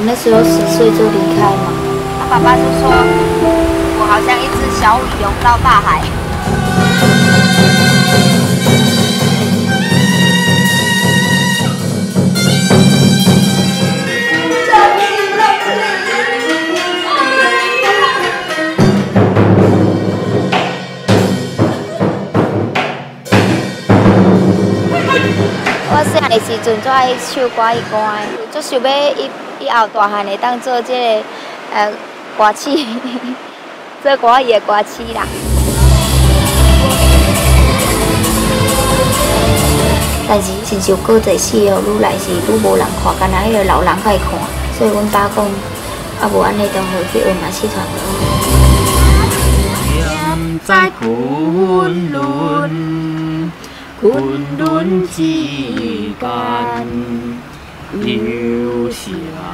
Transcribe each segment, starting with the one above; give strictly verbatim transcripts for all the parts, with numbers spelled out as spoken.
那时候十岁就离开嘛。 他爸爸就说，我好像一只小鱼游到大海。 我细汉的时阵，就爱唱歌一歌，就想要以以后大汉会当做这个呃歌手，做歌艺的歌手啦。但是亲像过侪死哦，愈来是愈无人看，干那迄个老人爱看，所以阮爸讲，啊无安尼就回去学马戏团咯。在昆仑。昆仑之间，留下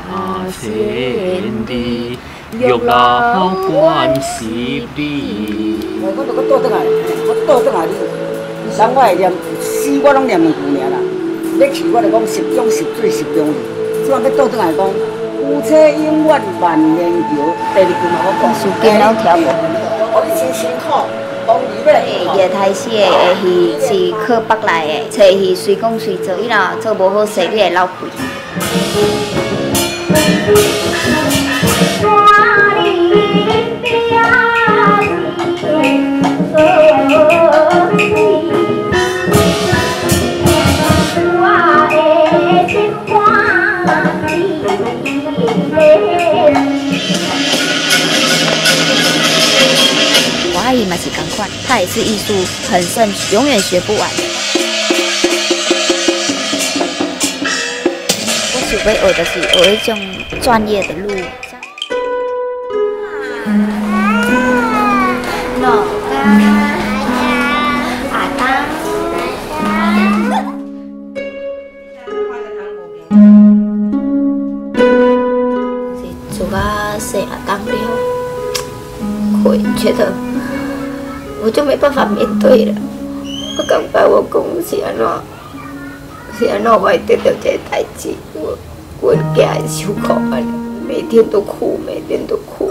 千里，玉楼关十里。 我著搁倒转来，我倒转来，你想我会念诗，我拢念两句尔啦。要去我就讲十中十水十中理，即摆要倒转来讲，夫妻永远万年桥。第二句嘛，我讲时间拢调无。 我你真辛苦。 叶台戏的戏是靠北来的，找戏随讲随做，伊若做无好势，你会流气。华语嘛是同款，它也是艺术很深，永远学不完的。我想要学的是学一种专业的路。老干阿当，是做啊生阿当了，会觉得。我就没办法面对了，我感觉我讲是安怎，是安怎我会得到这个代志，我我家会受苦安尼，每天都哭，每天都哭。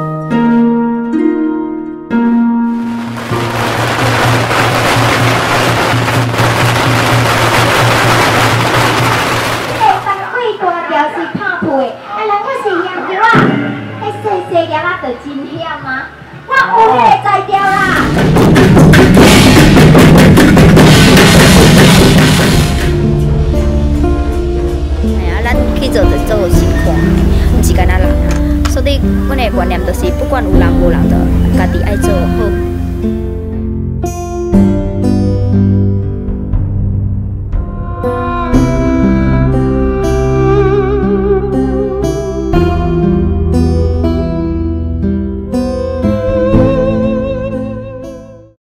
这班最大条是拍屁，啊，人我是香蕉啊，迄细细粒啊，就真险啊！我有迄个材料啦。 去做就做有心看，毋是干那人。所以，阮的观念就是，不管有人无人的，